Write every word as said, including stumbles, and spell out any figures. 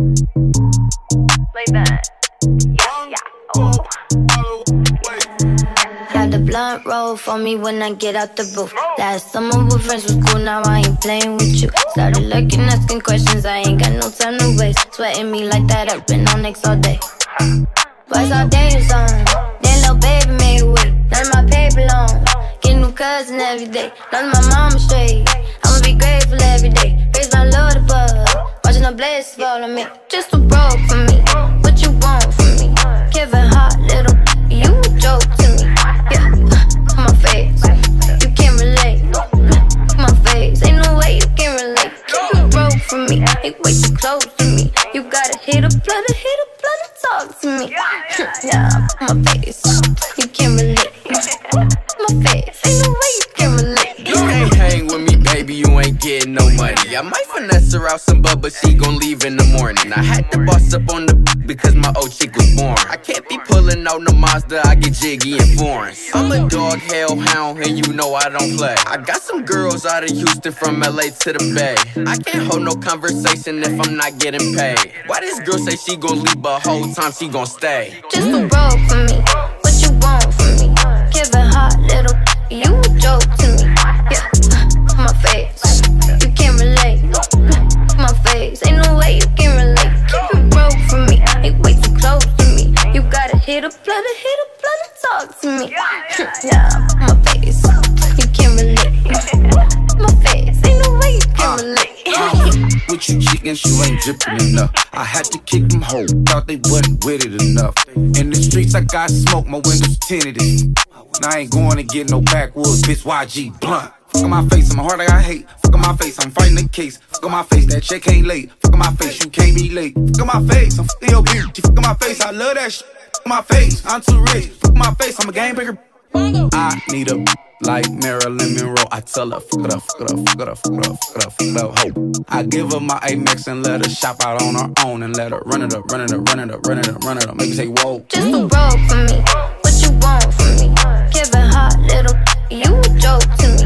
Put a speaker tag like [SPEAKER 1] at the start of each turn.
[SPEAKER 1] Like that. Yeah, yeah. Oh.
[SPEAKER 2] Got the blunt roll for me when I get out the booth. Last summer with friends was cool, now I ain't playing with you. Started looking, asking questions, I ain't got no time to waste. Sweating me like that, I've been on X all day. Boys all day on, then little baby made weight. None of my paper long, get new cousin every day. None of my mama straight, I'ma be grateful every day. Raise my Lord above, watching the blessings fall on me. Just too broke for me, what you want from me? Giving hot little, you a joke to me. Yeah, my face, you can't relate. My face, ain't no way you can relate. Keep you broke from me, ain't way too close to me. You gotta hit a blood, hit a blood and talk to me. Yeah, my face, you can't relate. My face, ain't no way you can relate.
[SPEAKER 3] You can't hang with me, baby, you ain't getting no money. I might finesse her out some bub, but she gon' leave in the morning. I had to boss up on the because my old chick was born. I can't be pulling out no Mazda, I get jiggy and foreign. I'm a dog hellhound, and you know I don't play. I got some girls out of Houston from L A to the Bay. I can't hold no conversation if I'm not getting paid. Why this girl say she gon' leave, but whole time she gon' stay?
[SPEAKER 2] Just too broke for me, what you want from me? Giving hot little, you a joke to me. Yeah, my face, you can't relate. My face, ain't no way you can relate. Keep it broke for me, ain't way too close to me. You gotta hit a blood, hit a blood and talk to me. Yeah, my face, you can't relate. My face, ain't no way you can relate.
[SPEAKER 4] With you chickens, you ain't drippin' enough. I had to kick them hoes, thought they wasn't with it enough. In the streets, I got smoke, my windows tinted. Now I ain't going to get no backwoods, bitch, Y G blunt. Fuck on my face, in my heart I got hate. Fuck on my face, I'm fighting the case. Fuck on my face, that check ain't late. Fuck on my face, you can't be late. Fuck on my face, I'm fucking your bitch. Fuck on my face, I love that shit. Fuck on my face, I'm too rich. Fuck on my face, I'm a game breaker. I need a like Marilyn Monroe. I tell her, fuck it up, fuck it up, fuck it up, fuck it up, fuck it up, fuck it up, ho. I give her my Amex and let her shop out on her own. And let her run it up, run it up, run it up, run it up, run it up. Make you say, whoa.
[SPEAKER 2] Just too broke for me, what you want from me? Giving hot little, you a joke to me.